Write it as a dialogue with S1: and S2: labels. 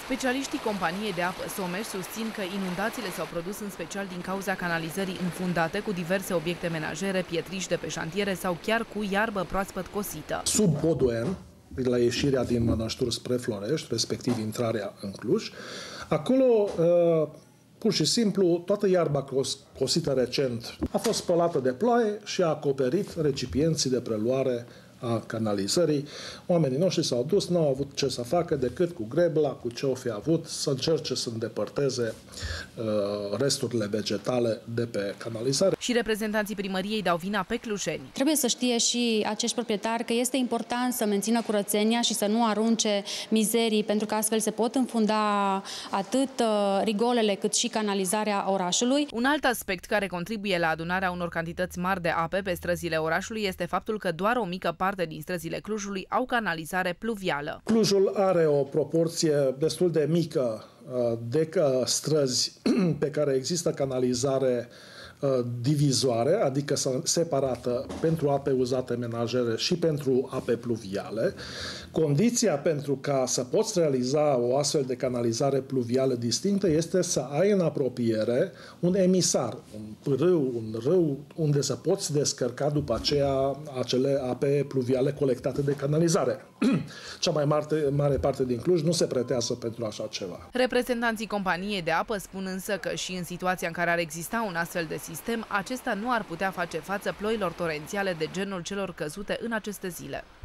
S1: Specialiștii companiei de apă Someș susțin că inundațiile s-au produs în special din cauza canalizării înfundate cu diverse obiecte menajere, pietriși de pe șantiere sau chiar cu iarbă proaspăt cosită.
S2: Sub podul N, la ieșirea din Mănășturi spre Florești, respectiv intrarea în Cluj, acolo pur și simplu toată iarba cosită recent a fost spălată de ploaie și a acoperit recipienții de preluare a canalizării. Oamenii noștri s-au dus, n-au avut ce să facă decât cu grebla, cu ce o fi avut, să încerce să îndepărteze resturile vegetale de pe canalizare.
S1: Și reprezentanții primăriei dau vina pe clujeni.
S3: Trebuie să știe și acești proprietari că este important să mențină curățenia și să nu arunce mizerii, pentru că astfel se pot înfunda atât rigolele cât și canalizarea orașului.
S1: Un alt aspect care contribuie la adunarea unor cantități mari de ape pe străzile orașului este faptul că doar o mică parte din străzile Clujului au canalizare pluvială.
S2: Clujul are o proporție destul de mică de străzi pe care există canalizare divizoare, adică separată pentru ape uzate menajere și pentru ape pluviale. Condiția pentru ca să poți realiza o astfel de canalizare pluvială distinctă este să ai în apropiere un emisar, un râu unde să poți descărca după aceea acele ape pluviale colectate de canalizare. Cea mai mare parte din Cluj nu se pretează pentru așa ceva.
S1: Reprezentanții companiei de apă spun însă că și în situația în care ar exista un astfel de sistem, acesta nu ar putea face față ploilor torențiale de genul celor căzute în aceste zile.